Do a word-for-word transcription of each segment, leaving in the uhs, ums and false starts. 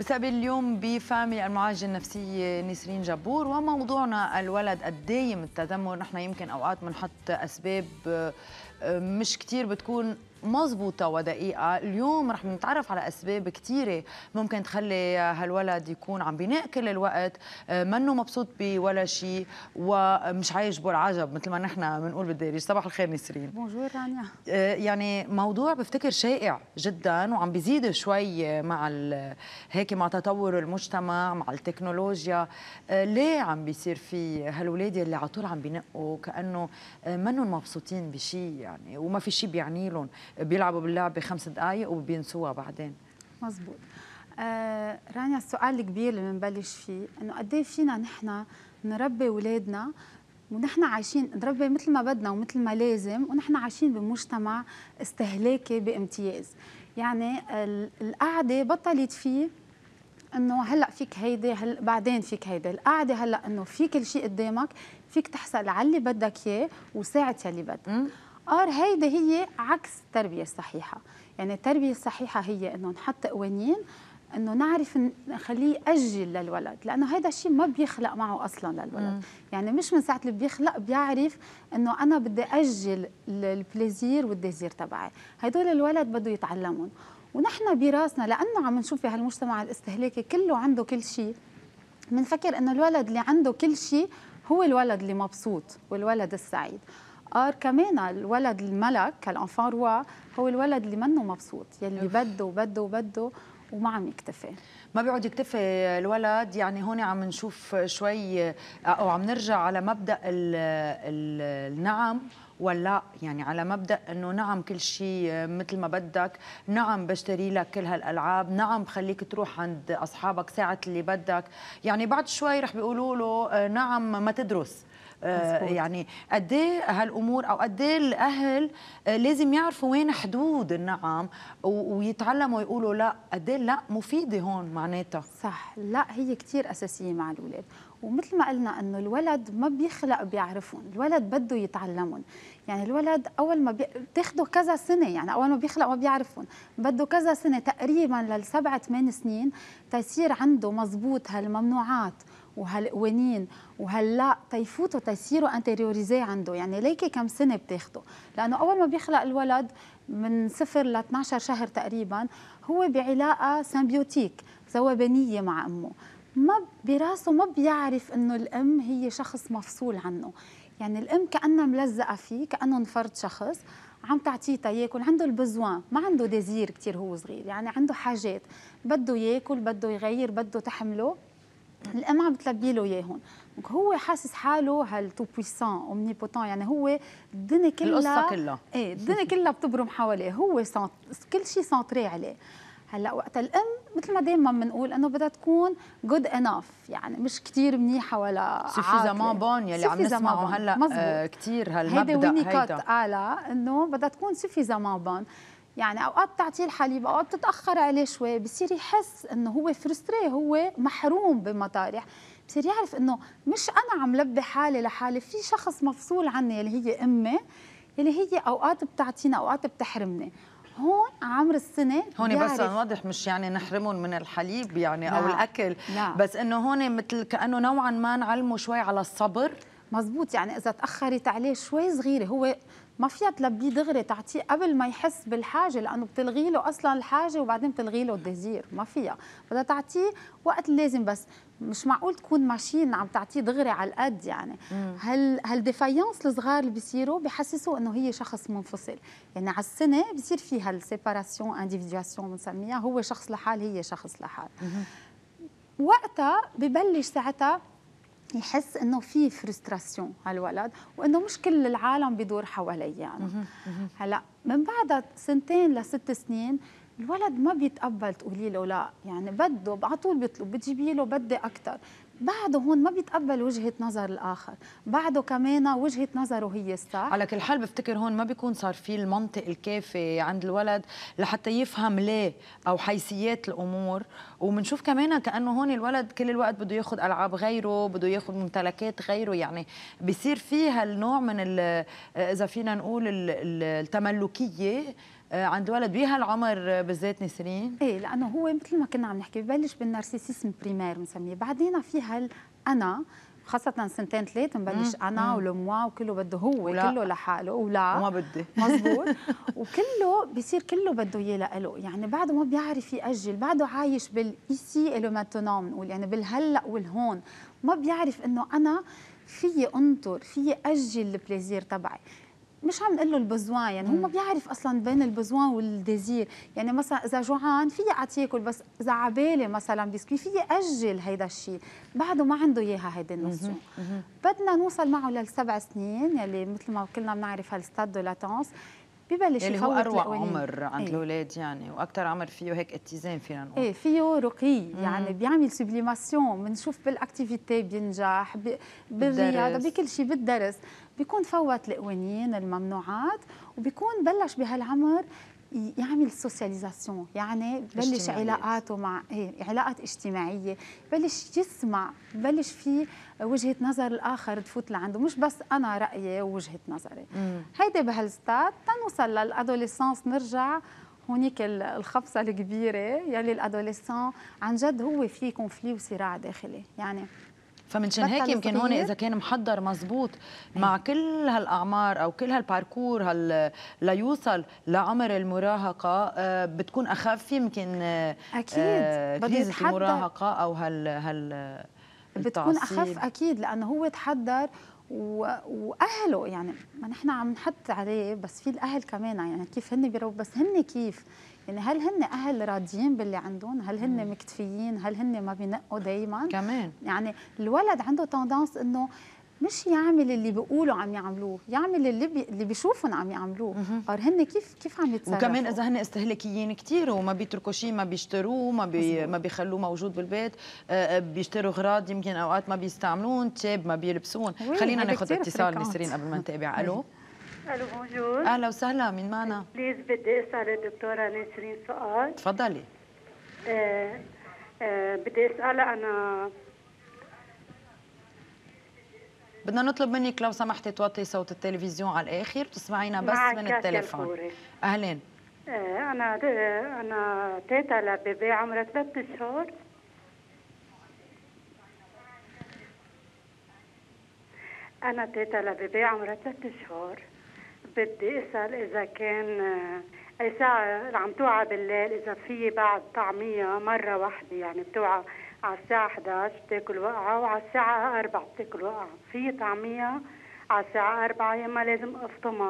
بستقبل اليوم بفاميلي المعالجة النفسية نسرين جبور، وموضوعنا الولد الدائم التذمر. نحن يمكن أوقات بنحط أسباب مش كتير بتكون مضبوطة ودقيقة. اليوم رح نتعرف على أسباب كتيرة ممكن تخلي هالولد يكون عم بينق كل الوقت، منه مبسوط بولا شيء ومش عايجبه العجب مثل ما نحن بنقول بالدارج. صباح الخير نسرين. بونجور رانيا. يعني موضوع بفتكر شائع جدا وعم بيزيد شوي مع هيك مع تطور المجتمع مع التكنولوجيا. ليه عم بيصير في هالولاد اللي على طول عم بينقوا كأنه منهم مبسوطين بشيء يعني وما في شيء بيعني لهم، بيلعبوا باللعبة خمس دقايق وبينسوها بعدين؟ مزبوط. آه رانيا، السؤال الكبير اللي بنبلش فيه انه قد ايه فينا نحن نربي اولادنا ونحن عايشين نربي مثل ما بدنا ومثل ما لازم، ونحن عايشين بمجتمع استهلاكي بامتياز. يعني القعده بطلت فيه انه هلا فيك هيدي هلا بعدين فيك هيدي، القعده هلا انه في كل شيء قدامك، فيك تحصل على اللي بدك اياه وساعة يلي بدك. ار هيدي هي عكس التربيه الصحيحه. يعني التربيه الصحيحه هي انه نحط قوانين، انه نعرف نخليه يأجل للولد، لانه هيدا الشيء ما بيخلق معه اصلا للولد. مم. يعني مش من ساعه اللي بيخلق بيعرف انه انا بدي اجل البليزير والديزير تبعي. هدول الولد بده يتعلمون، ونحن براسنا لانه عم نشوف بهالمجتمع الاستهلاكي كله عنده كل شيء، بنفكر انه الولد اللي عنده كل شيء هو الولد اللي مبسوط والولد السعيد. ار كمان الولد الملك الانفان روا هو الولد اللي منه مبسوط، يلي بده وبده وبده وما عم يكتفي، ما بيقعد يكتفي الولد. يعني هون عم نشوف شوي او عم نرجع على مبدا ال ال النعم ولا، يعني على مبدا انه نعم كل شيء مثل ما بدك، نعم بشتري لك كل هالالعاب، نعم بخليك تروح عند اصحابك ساعه اللي بدك. يعني بعد شوي رح بيقولوا له نعم ما تدرس. آه يعني قد ايه هالامور او قد ايه الاهل آه لازم يعرفوا وين حدود النعم ويتعلموا يقولوا لا. قد ايه لا مفيده هون معناتها. صح، لا هي كثير اساسيه مع الاولاد. ومثل ما قلنا انه الولد ما بيخلق بيعرفهم، الولد بده يتعلمهم. يعني الولد اول ما بتاخده كذا سنه، يعني اول ما بيخلق ما بيعرفهم، بده كذا سنه تقريبا للسبع ثمان سنين تيصير عنده مزبوط هالممنوعات وهالقوانين وهلا تيفوتوا تيصيروا انتريوريزي عنده. يعني ليكي كم سنه بتاخده، لانه اول ما بيخلق الولد من صفر ل اثنعش شهر تقريبا هو بعلاقه سيمبيوتيك ذوبانيه مع امه، ما براسه ما بيعرف انه الام هي شخص مفصول عنه. يعني الام كانها ملزقه فيه، كانه فرد شخص عم تعطيه تياكل، عنده البزوان، ما عنده ديزير كثير هو صغير، يعني عنده حاجات بده ياكل، بده يغير، بده تحمله، الام عم بتلبي له اياهم. هو حاسس حاله هال تو بويسون اومنيبوتون، يعني هو الدنيا كلها القصه كلها ايه الدنيا كلها بتبرم حواليه، هو سانت... كل شيء سانتري عليه. هلا وقت الام مثل ما دائما بنقول انه بدها تكون جود انف، يعني مش كثير منيحه ولا سوفيزامون بون، يلي عم نسمعه هلا آه كثير هالمبدا. هيدا وينيكوت قالها انه بدها تكون سوفيزامون بون. يعني اوقات تعطيه الحليب، اوقات تتاخر عليه شوي، بصير يحس انه هو فرستري، هو محروم بمطارح، بصير يعرف انه مش انا عم لبي حالي لحالي، في شخص مفصول عني اللي هي امي، اللي هي اوقات بتعطينا اوقات بتحرمني. هون عمر السنه هون بس نوضح، مش يعني نحرمهم من الحليب يعني لا. او الاكل لا. بس انه هون مثل كانه نوعا ما نعلمه شوي على الصبر. مزبوط، يعني اذا تاخرت عليه شوي صغيره هو ما فيها تلبيه دغري، تعطيه قبل ما يحس بالحاجه، لانه بتلغي له اصلا الحاجه وبعدين بتلغي له الديزير، ما فيها، بدها تعطيه وقت اللازم. بس مش معقول تكون ماشين عم تعطيه دغري على القد. يعني هال هالديفايانس الصغار اللي بيصيروا بحسسوا انه هي شخص منفصل. يعني على السنه بصير في هالسيباراسيون انديفيدياسيون بنسميها، هو شخص لحال هي شخص لحال. وقتها ببلش ساعتها يحس انه في فرستراسيون هالولد، وانه مش كل العالم بدور حواليه. يعني هلا من بعد سنتين لست سنين الولد ما بيتقبل تقولي له لا، يعني بده على طول بيطلب، بتجيبي له بدي اكثر. بعده هون ما بيتقبل وجهه نظر الاخر، بعده كمان وجهه نظره هي الصح. على كل حال بفتكر هون ما بيكون صار في المنطق الكافي عند الولد لحتى يفهم ليه او حيثيات الامور. وبنشوف كمان كانه هون الولد كل الوقت بده ياخذ العاب غيره، بده ياخذ ممتلكات غيره، يعني بصير فيها النوع من اذا فينا نقول التملكيه عند ولد بهالعمر بالذات نسرين؟ ايه، لانه هو مثل ما كنا عم نحكي ببلش بالنارسيسيزم بريمير بنسميه، بعدين في هالانا خاصة سنتين ثلاث بنبلش انا ولموا وكله بده هو ولا. كله لحاله ولا وما بدي مزبوط وكله بصير كله بده اياه لإله، يعني بعده ما بيعرف يأجل، بعده عايش بالايسي لو ماتونون بنقول، يعني بالهلا والهون، ما بيعرف انه انا فيي انطر، فيي اجل البليزير تبعي. مش عم نقول له البزوان، يعني هو ما بيعرف اصلا بين البزوان والديزير، يعني مثلا اذا جوعان فيي اعطيه ياكل، بس اذا عبالي مثلا بسكوي فيي اجل هيدا الشيء، بعده ما عنده اياها هيدي النوسيون. بدنا نوصل معه للسبع سنين يلي مثل ما كلنا بنعرف هالستاد دو لاتونس، ببلش اللي يفوت هو اروع القوانين. عمر عند ايه. الاولاد يعني، واكثر عمر فيه هيك اتزان فينا نقول. ايه فيه رقي، يعني بيعمل سبليماسيون، بنشوف بالاكتيفيتي بينجح، بالرياضه، بكل شيء، بالدرس بيكون فوت القوانين الممنوعات، وبيكون بلش بهالعمر يعمل سوسياليزاسيون، يعني بلش علاقاته مع ايه علاقات اجتماعيه، بلش يسمع، بلش في وجهه نظر الاخر تفوت لعنده، مش بس انا رايي ووجهه نظري. هيدي بهالستات تنوصل للادوليسانس، نرجع هونيك الخبصه الكبيره يلي الادوليسان عن جد هو في كونفلي وصراع داخلي، يعني فمنشان هيك يمكن هون اذا كان محضر مزبوط مع كل هالاعمار او كل هالباركور هال ليوصل لعمر المراهقه بتكون اخف يمكن اكيد كريزة المراهقه او هال هال بتكون اخف اكيد، لانه هو تحضر واهله، يعني ما نحن عم نحط عليه، بس في الاهل كمان، يعني كيف هن بيربوا، بس هن كيف، يعني هل هن اهل راضيين باللي عندهم؟ هل هن مكتفيين؟ هل هن ما بينقوا دايما؟ كمان يعني الولد عنده تندنس انه مش يعمل اللي بيقولوا عم يعملوه، يعمل اللي بي... اللي بيشوفهم عم يعملوه، قال هن كيف كيف عم يتصرفوا. وكمان اذا هن استهلاكيين كثير وما بيتركوا شيء، ما بيشتروه، ما بي... ما بيخلوه موجود بالبيت، آه بيشتروا اغراض يمكن اوقات ما بيستعملون، تشاب ما بيلبسون. خلينا ناخذ اتصال نسرين قبل ما نتابع. الو الو بونجور. اهلا وسهلا، مين معنا؟ بليز بدي اسال الدكتوره نسرين سؤال. تفضلي. آه آه بدي اسالها انا، بدنا نطلب منك لو سمحتي توطي صوت التلفزيون على الاخر وتسمعينا بس من التليفون. اهلين. آه انا انا تيتا لبيبي عمرها ثلاث اشهر، انا تيتا لبيبي عمرها ثلاث اشهر، بدي اسال اذا كان اي ساعه عم توعى بالليل، اذا في بعد طعميه مره واحده، يعني بتوعى على الساعة إحدى عشر بتاكل وقعة، وعلى الساعة أربعة بتاكل وقعة، في طعمية على الساعة أربعة، يا ما لازم أفطمها.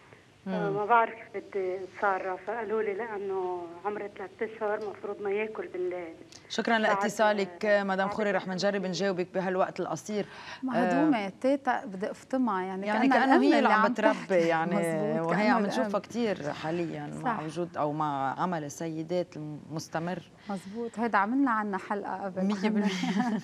آه ما بعرف كيف بدي اتصرف، قالوا لي لأنه عمره ثلاث أشهر مفروض ما ياكل بالليل. شكرا لاتصالك مدام خوري، رح منجرب نجاوبك بهالوقت القصير. مهضومة آه تيتا بدي افطمها، يعني يعني كأنه هي اللي عم بتربي، يعني وهي عم نشوفها نشوفها كثير حاليا صح. مع وجود او مع عمل السيدات المستمر. مزبوط، هيدا عملنا عنها حلقة قبل مية بالمية.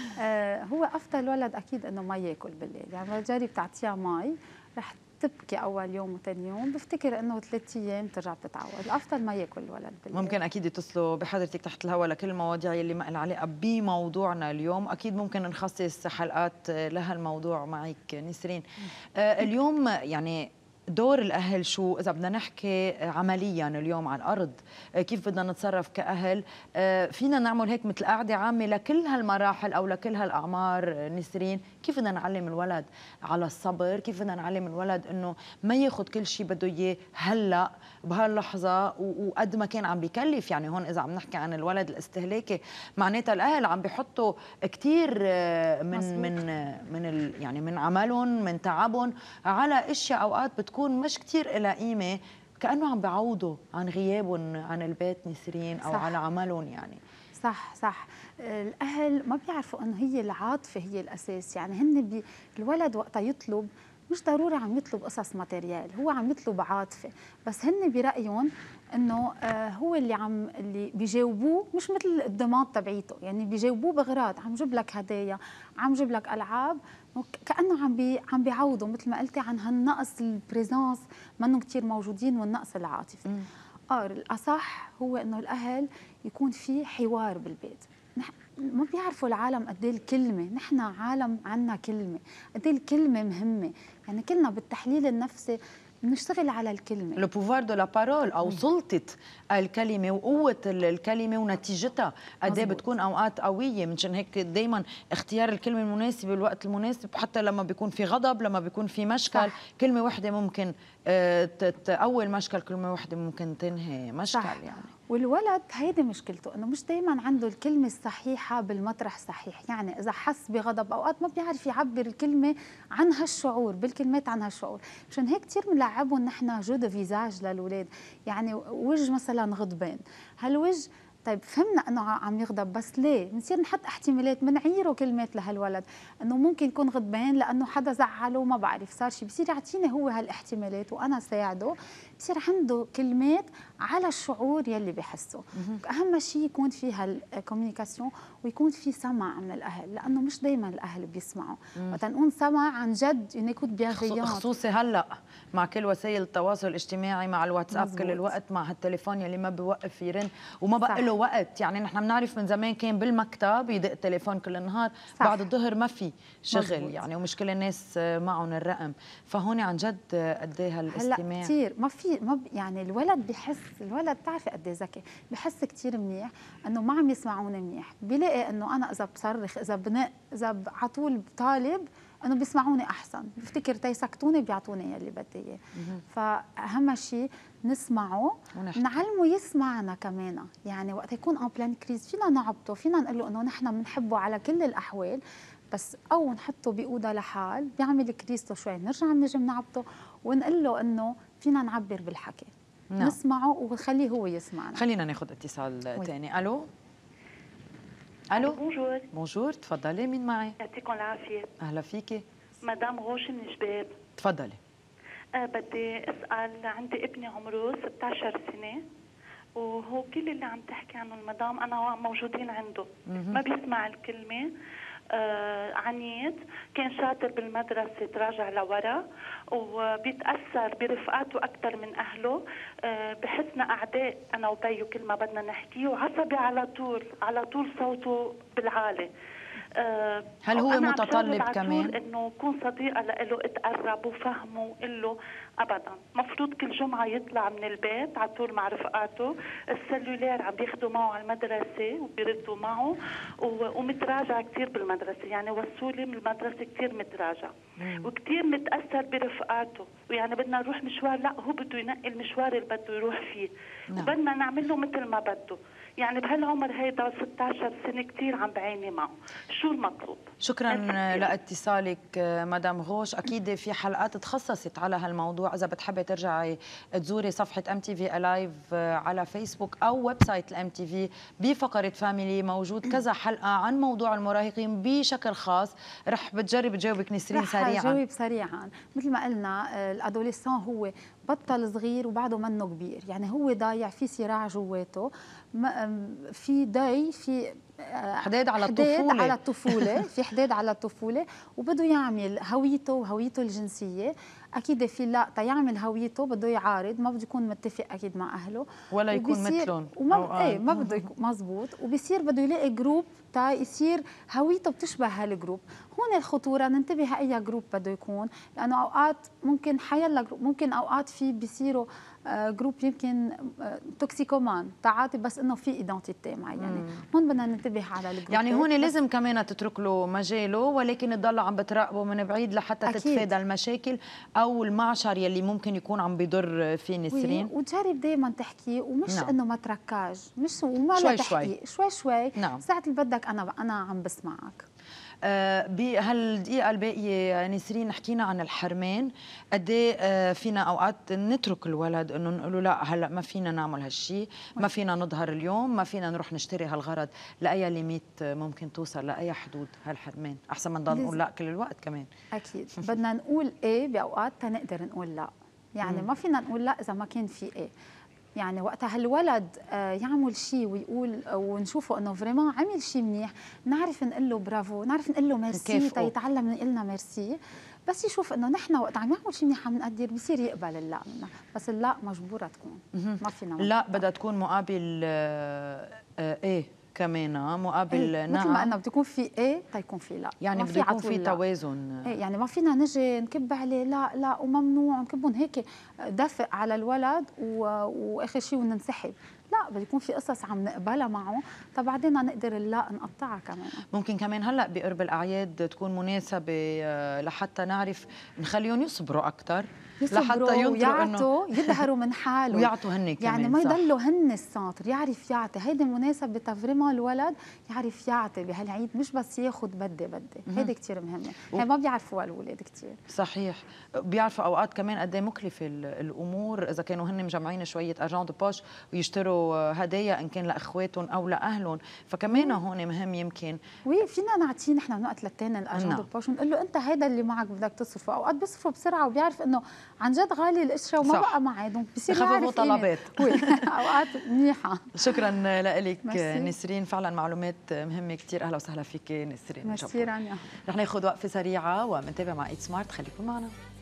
آه هو افضل ولد اكيد انه ما ياكل بالليل، يعني بتجرب تعطيها مي رح تبكي اول يوم وثاني يوم، بفتكر انه ثلاث ايام بترجع بتتعود، الافضل ما ياكل الولد بالليل. ممكن اكيد يتصلوا بحضرتك تحت الهواء لكل المواضيع اللي ما لها علاقه بموضوعنا اليوم، اكيد ممكن نخصص حلقات لها الموضوع معك نسرين. آه اليوم يعني دور الأهل شو إذا بدنا نحكي عملياً اليوم على الأرض، كيف بدنا نتصرف كأهل؟ فينا نعمل هيك مثل قاعدة عامة لكل هالمراحل أو لكل هالأعمار نسرين؟ كيف بدنا نعلم الولد على الصبر؟ كيف بدنا نعلم الولد إنه ما ياخذ كل شيء بده إياه هلأ بهاللحظة وقد ما كان عم بيكلف؟ يعني هون إذا عم نحكي عن الولد الاستهلاكي معناتها الأهل عم بيحطوا كثير من مصبوط. من من ال يعني من عملهم، من تعبهم على أشياء أوقات بتكون تكون مش كتير إلها قيمة، كأنه عم بعوضوا عن غيابهم عن البيت نسرين أو صح. على عملهم. يعني صح صح الأهل ما بيعرفوا أنه هي العاطفة هي الأساس، يعني هن بي الولد وقتها يطلب مش ضروري عم يطلب قصص ماتيريال، هو عم يطلب عاطفة، بس هن برأيهم انه آه هو اللي عم اللي بيجاوبوه مش مثل الدماغ تبعيته، يعني بيجاوبوه بغراض، عم جيب لك هدايا، عم جيب لك العاب، كأنه عم بي عم بيعوضوا مثل ما قلتي عن هالنقص البريزانس منهم كثير موجودين والنقص العاطفي. اه الاصح هو انه الاهل يكون في حوار بالبيت، ما بيعرفوا العالم قد ايه الكلمه، نحن عالم عنا كلمه، قد ايه الكلمه مهمه، يعني كلنا بالتحليل النفسي بنشتغل على الكلمه، لو بوفوار دو لا بارول او سلطه الكلمه وقوه الكلمه ونتيجتها قد ايه بتكون اوقات قويه. منشان هيك دائما اختيار الكلمه المناسبه بالوقت المناسب، حتى لما بيكون في غضب، لما بيكون في مشكل. صح. كلمه واحده ممكن تقوي المشكل، كلمه واحده ممكن تنهي مشكل. صح. يعني والولد هيدي مشكلته انه مش دائما عنده الكلمه الصحيحه بالمطرح الصحيح، يعني اذا حس بغضب اوقات ما بيعرف يعبر الكلمه عن هالشعور بالكلمات، عن هالشعور. مشان هيك كثير بنلعبهم نحن جو دو فيزاج للاولاد، يعني وجه مثلا غضبان، هالوجه طيب فهمنا انه عم يغضب، بس ليه؟ بنصير نحط احتمالات، بنعيره كلمات لهالولد انه ممكن يكون غضبان لانه حدا زعله، ما بعرف صار شيء، بصير يعطيني هو هالاحتمالات وانا ساعده، بصير عنده كلمات على الشعور يلي بحسه. اهم شيء يكون في هالكوميونيكاسيون ويكون في سمع من الاهل، لانه مش دائما الاهل بيسمعوا. وقت نقول سمع عن جد يكون بيرفيونس، خصوصي هلا مع كل وسائل التواصل الاجتماعي، مع الواتساب مزبوط. كل الوقت، مع هالتليفون يلي ما بيوقف يرن وما بقى له وقت. يعني نحن بنعرف من زمان كان بالمكتب يدق التليفون كل النهار، صح. بعد الظهر ما في شغل مزبوط. يعني ومش كل الناس معهم الرقم، فهون عن جد قد ايه هالاستماع هلا كثير ما في ما يعني الولد بحس، الولد بتعرفي قد ايه ذكي، بحس كثير منيح انه ما عم يسمعوني منيح، بيلاقي انه انا اذا بصرخ، اذا بنق، اذا على طول بطالب انه بيسمعوني احسن، بفتكر تيسكتوني بيعطوني يلي بدي اياه. فاهم شيء نسمعه، نعلمه يسمعنا كمان. يعني وقت يكون ان بلان كريز فينا نعبطه، فينا نقول له انه نحن بنحبه على كل الاحوال، بس او نحطه باوضه لحال بيعمل كريزته شوي، نرجع بنجي بنعبطه ونقول له انه فينا نعبر بالحكي. نعم. نسمعه ونخليه هو يسمعنا. خلينا ناخذ اتصال ثاني. الو الو بونجور. بونجور، تفضلي. مين معي؟ يعطيكم العافيه. اهلا فيكي. مدام غوش من جباب. تفضلي. أه بدي اسال، عندي ابني عمره ستة عشر سنه، وهو كل اللي عم تحكي عنه المدام انا موجودين عنده. ما بيسمع الكلمه، آه عنيد، كان شاطر بالمدرسه، تراجع لورا وبيتاثر برفقاته اكثر من اهله. آه بحسنا اعداء انا وبيه كل ما بدنا نحكيه، وعصبي على طول، على طول صوته بالعالي. آه هل هو متطلب كمان انه كون صديقه له، اتقرب وفهمه وقل له ابدا. مفروض كل جمعه يطلع من البيت على طول مع رفقاته، السلولير عم بياخذوا معه على المدرسه وبيردوا معه، ومتراجع كثير بالمدرسه، يعني وصولي من المدرسه كثير متراجع وكثير متاثر برفقاته، ويعني بدنا نروح مشوار، لا هو بده ينقي المشوار اللي بده يروح فيه. نعم. وبدنا نعمل له مثل ما بده. يعني بهالعمر هيدا ستة عشر سنه كثير عم بعاني معه. شو المطلوب؟ شكرا لاتصالك مدام غوش. اكيد في حلقات تخصصت على هالموضوع، اذا بتحبي ترجعي تزوري صفحه ام تي في الايف على فيسبوك او ويب سايت الام تي في بفقره فاميلي، موجود كذا حلقه عن موضوع المراهقين بشكل خاص. رح بتجرب تجاوبك نسرين سريعا. رح جاوب سريعا. مثل ما قلنا الادوليسون هو بطل صغير وبعده منه كبير، يعني هو ضايع في صراع جواته، في ضي، في حداد على الطفولة، على الطفولة في حداد على الطفولة، وبده يعمل هويته وهويته الجنسية. أكيد في لا تيعمل هويته بده يعارض، ما بده يكون متفق أكيد مع أهله ولا يكون مثلهم، وما ايه ما بده يكون مزبوط، وبصير بده يلاقي جروب تا يصير هويته بتشبه هالجروب. هون الخطورة، ننتبه أي جروب بده يكون، لأنه أوقات ممكن حيلا جروب، ممكن أوقات في بيصيروا جروب يمكن توكسيكومان تعاطي، بس انه في ايدنتيتي معينه. هون بدنا ننتبه على الجروب. يعني هون لازم كمان تترك له مجاله، ولكن تضل عم بتراقبه من بعيد لحتى أكيد. تتفادى المشاكل او المعشر يلي ممكن يكون عم بيضر في نسرين. وتجرب دائما تحكي، ومش نعم. انه ما تركاج، مش وما شوي لا تحكي شوي شوي, شوي. نعم. ساعه اللي بدك انا انا عم بسمعك. أه بهالدقيقة الباقية نسرين حكينا عن الحرمان، قد ايه أه فينا اوقات نترك الولد انه نقول له لا هلا ما فينا نعمل هالشيء، ما فينا نظهر اليوم، ما فينا نروح نشتري هالغرض، لاي ليميت ممكن توصل، لاي حدود هالحرمان، احسن ما نضل نقول لا كل الوقت كمان. اكيد بدنا نقول ايه باوقات تنقدر نقول لا، يعني مم. ما فينا نقول لا اذا ما كان في ايه. يعني وقتها الولد يعمل شيء ويقول ونشوفه انه فريمون عمل شيء منيح، نعرف نقول له برافو، نعرف نقول له ميرسي تيتعلم يقول لنا ميرسي. بس يشوف انه نحن وقت عم يعمل شيء منيح عم نقدر، بصير يقبل اللا منا، بس اللا مجبوره تكون، ما فينا لا بدها تكون مقابل آه ايه كمان مقابل إيه نعم، مثل ما قلنا بده يكون في ايه تيكون في لا، يعني بده يكون في توازن. ايه يعني ما فينا نجي نكب عليه لا لا وممنوع نكبهم هيك دفء على الولد و... واخر شيء وننسحب، لا بده يكون في قصص عم نقبلها معه طبعا نقدر لا نقطعها كمان. ممكن كمان هلا بقرب الاعياد تكون مناسبه لحتى نعرف نخليهم يصبروا اكثر، لحتى ينطروا يظهروا من حالهم ويعطوا هن كمان، يعني ما يضلوا هن الساطر، يعرف يعطي. هيدي مناسبه تفرمها الولد يعرف يعطي بهالعيد، مش بس ياخذ بدي بدي، هيدي كثير مهمه، و... هي ما بيعرفوها الاولاد كثير. صحيح، بيعرفوا اوقات كمان قد ايه مكلفه الامور اذا كانوا هن مجمعين شويه ارجون دو بوش ويشتروا هدايا ان كان لاخواتهم او لاهلهم، فكمان هون مهم يمكن وي فينا نعطيه نحن من وقت للتاني الارجون دو بوش ونقول له انت هيدا اللي معك بدك تصرفه. اوقات بيصرفوا بسرعه وبيعرف انه عن جد غالي القشره وما بقى معه، بصير يخففوا طلبات. اوقات منيحه. شكرا لك نسرين، فعلا معلومات مهمه كثير. اهلا وسهلا فيك نسرين. ميرسي رانيا. رح ناخذ وقفه سريعه ومنتابع مع ايت سمارت، خليكم معنا.